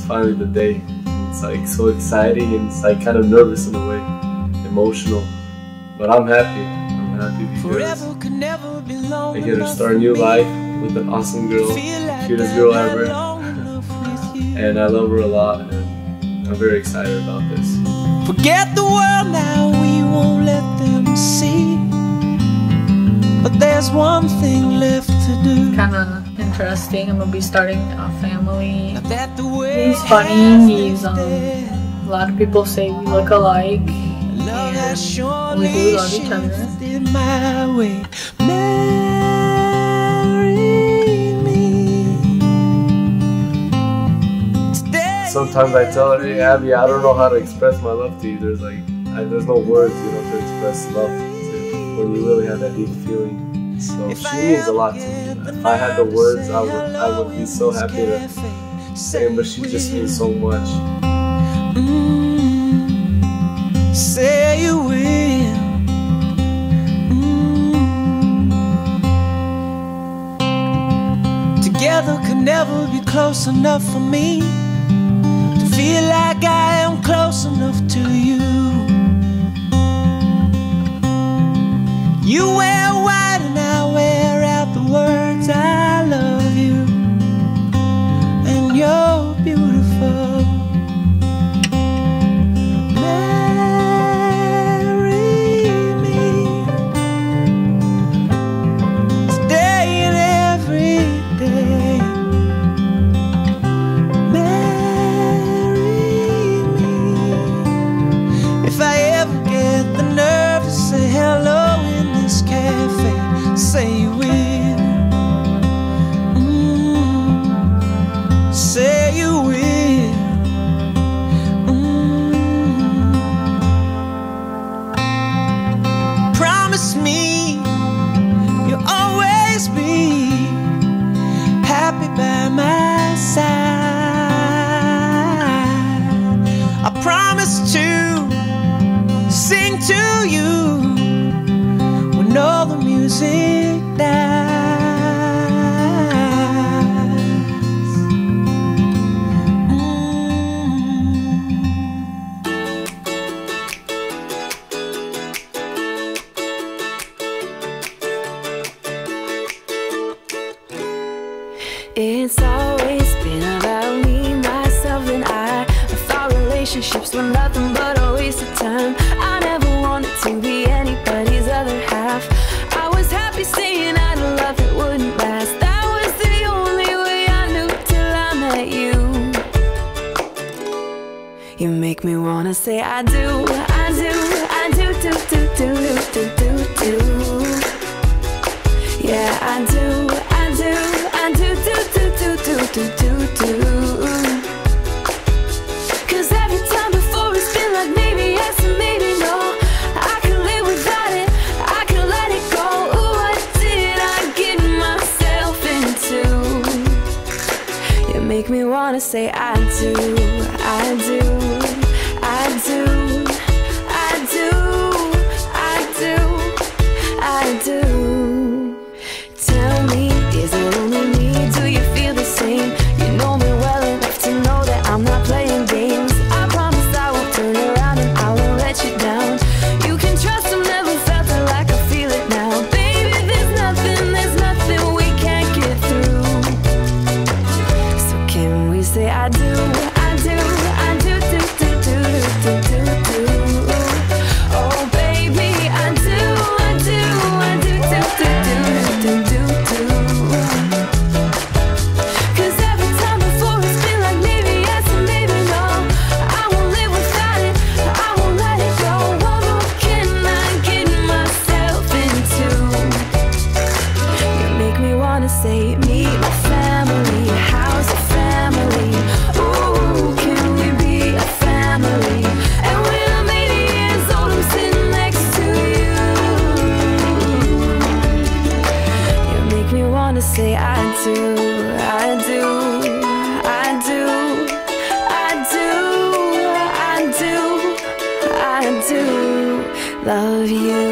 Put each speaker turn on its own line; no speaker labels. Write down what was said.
finally the day. It's like so exciting and it's like kind of nervous in a way, emotional. But I'm happy. I'm happy because I get to start a new life with an awesome girl, cutest girl ever. And I love her a lot, and I'm very excited about this.
Forget the world now, we won't let them see. But there's one thing left to do.
Kinda interesting. I'm gonna be starting a family. He's funny. He's a lot of people say we look alike, and we do love each other.
Sometimes I tell her, hey Abby, I don't know how to express my love to you. There's no words, you know, to express love when you really have that deep feeling. So she means a lot to me. If I had the words, I would be so happy to say them, but she just means so much.
Say you will. Together could never be close enough for me to feel like I am close enough to you. You wear white and I wear out the words I love you, and you're beautiful. Marry me today and every day. Marry me. If I ever get the nerve to say hello in this cafe, say you will. Say you will. Promise me you'll always be happy by my side. I promise to sing to you when all the music dies.
It's always been about me, myself, and I thought relationships were nothing but a waste of time. I never wanted to be anybody's other half. I was happy saying I love that wouldn't last. That was the only way I knew till I met you. You make me wanna say I do, I do, I do, do, do, do, do, do, do. Yeah, I do, I do, I do, do, do, do, do, do, do, do. Cause every time before it's been like maybe yes and maybe no. I can live without it, I can let it go. Ooh, what did I get myself into? You make me wanna say I do, I do, I do, I do, I do, I do. Tell me, is it only me? Do you feel the same? You know me well enough to know that I'm not playing games. I promise I won't turn around and I won't let you down. You can trust I've never felt it like I feel it now. Baby, there's nothing we can't get through. So can we say I do, I do, I do, do, do, do, do, do, do. Oh baby, I do, I do, I do, do, do, do, do, do. Cause every time before it's been like maybe yes and maybe no. I won't live without it, I won't let it go. What more can I get myself into? You make me wanna say meet my family, how's a family? Ooh, can we be a family? And when I'm 80 years old, I'm sitting next to you. You make me wanna say I do, I do, I do, I do, I do, I do love you.